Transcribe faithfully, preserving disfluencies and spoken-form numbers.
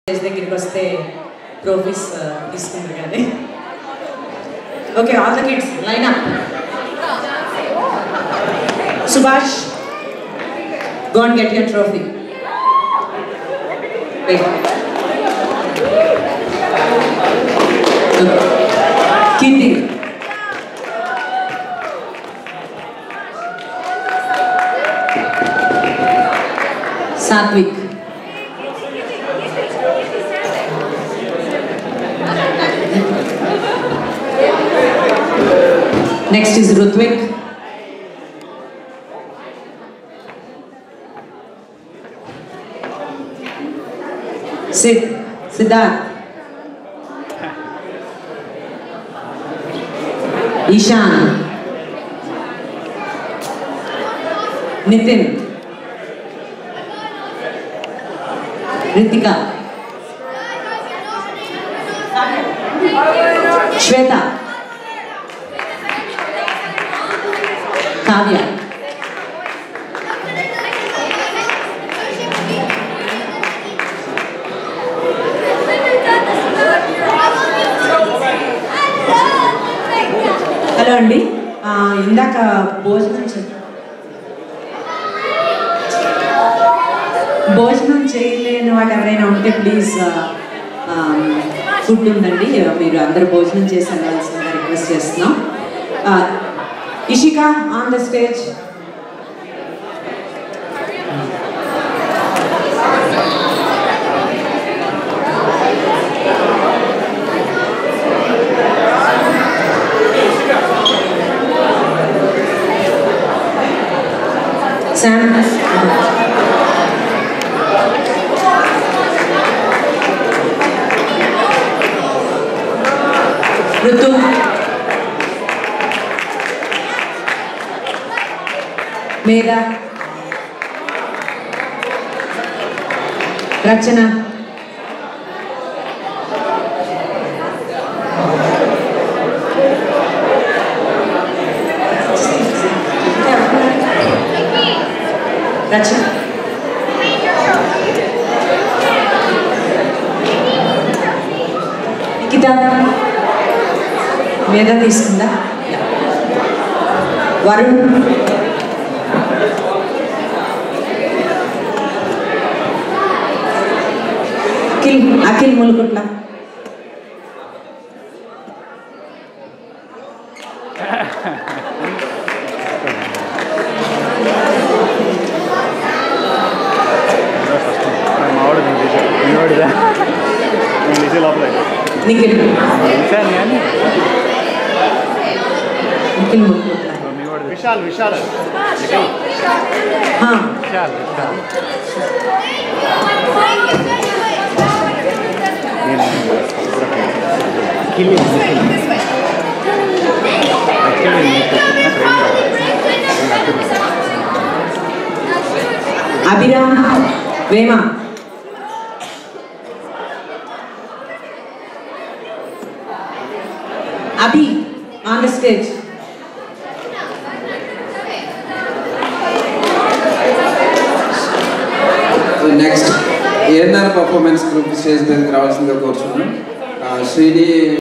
దగ్గరికి వస్తే ట్రోఫీస్ తీసుకుంటారు కానీ okay all the kids line up Subhash go and get your trophy wait Kirti Satvik next is Rutvik Sid Siddharth Ishan Nitin Ritika Shweta Kavya hello అండి ఇందాక భోజనం భోజనం చేయలేని వాళ్ళు ఎవరైనా ఉంటే ప్లీజ్ ఫుడ్ ఉందండి మీరు అందరూ భోజనం చేసి వెళ్ళాల్సిందిగా రిక్వెస్ట్ చేస్తున్నాం Ishika on the stage Sam Ritu Meda Rachana Rachana Nikita Meda తీసుకుందా వరుణ్ అఖిల్ అఖిల్ ములుకుట్ల నిఖిల్ నిఖిల్ విశాల్ విశాల్ हाँ Vishal Vishal కిలి Abhiram Vema Abhi on the stage. So next, A and R performance group stage మీద రావాల్సిందిగా కోరుచున్నాను. శ్రీని